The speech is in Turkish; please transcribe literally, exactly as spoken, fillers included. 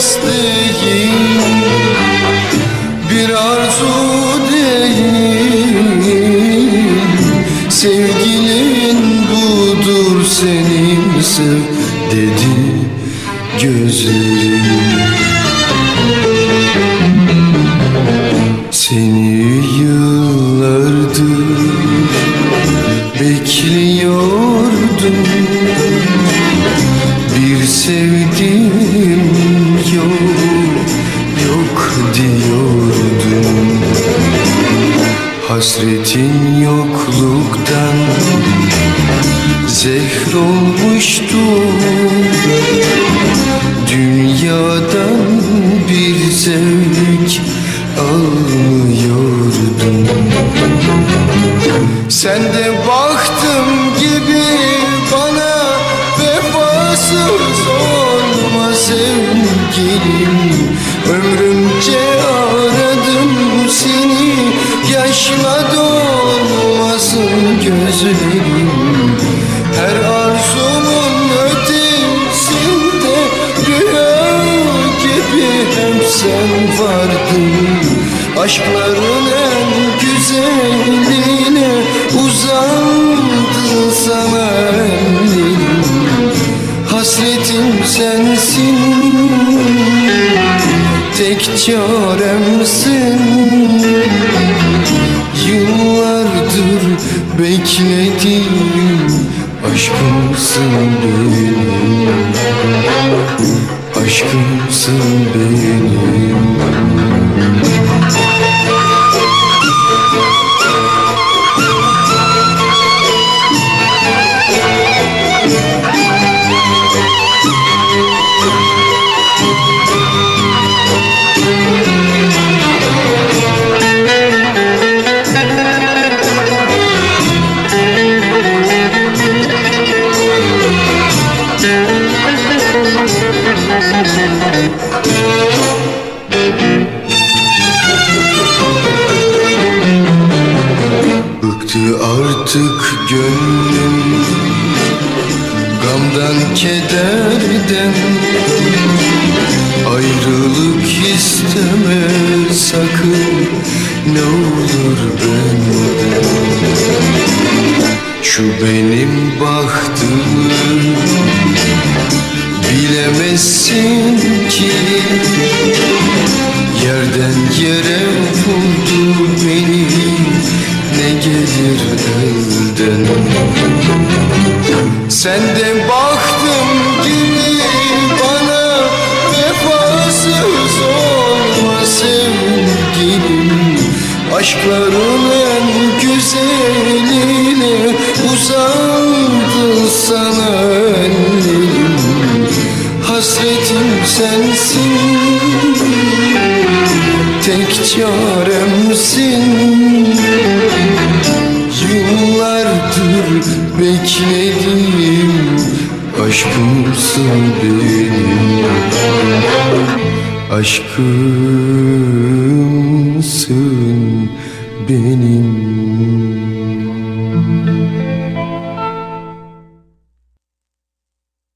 isteğim bir arzu değil. Sevgilin budur senin, sev dedi gözlerim. Seni yıllardır bekliyordum, bir sevdim yok, yok diyordum. Hasretin yokluktan zehr olmuştu, dünyadan bir zevk almıyordum. Sen de baktım gibi bana vefasız olma sevgilim. Ömrümce aradım seni, yaşla dolmasın gözlerim. Her arzumun ötesinde rüya gibi hep sen vardın. Aşkların en güzeline uzandı sana ellerim. Hasretim sensin, tek çaremsin. Yıllardır bekledim, aşkımsın benim, aşkımsın benim. Bıktı artık gönlüm gamdan kederden. Ayrılık isteme sakın, ne olur benden. Şu benim bahtımı bilemezsin ki, yerden yere vurdu beni, ne gelir elden. Sen de baktım gibi bana vefasız olma sevgilim. Aşkların en güzeline uzandı sana ellerim. Hasretim sensin, tek çaremsin. Yıllardır bekledim, aşkımsın benim, aşkımsın benim.